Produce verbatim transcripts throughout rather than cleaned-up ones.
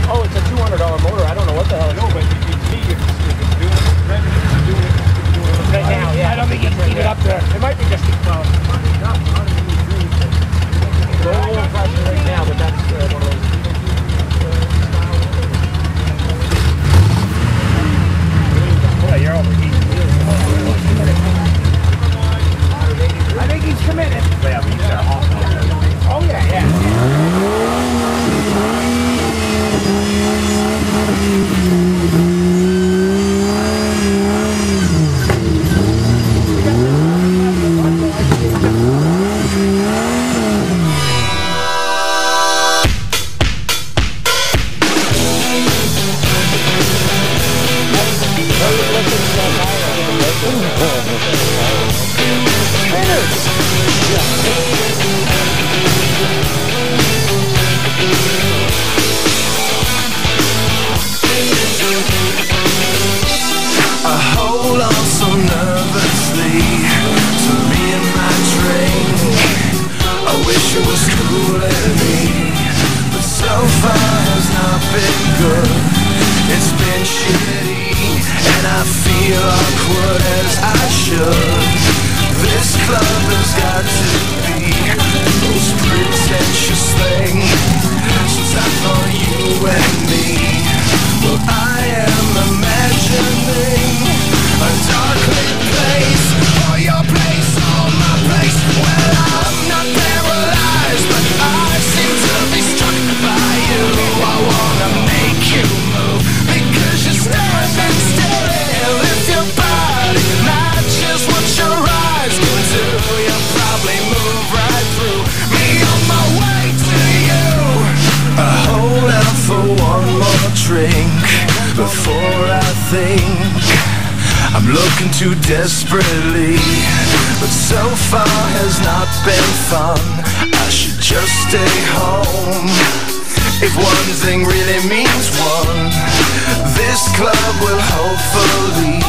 Oh, it's a two hundred dollar motor. I don't know what the hell. No, but you can see if it's doing it, doing it, doing it Right now, yeah. I don't think you can keep it up there. It might be just well, low pressure right now, but that's uh, one of those. Boy, you're overheating. I think he's committed. Yeah, but he's got a hot. Oh yeah, yeah. I'm looking too desperately, but so far has not been fun. I should just stay home. If one thing really means one, this club will hopefully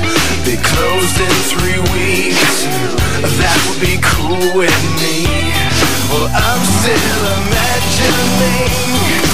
be closed in three weeks. That would be cool with me. Well, I'm still imagining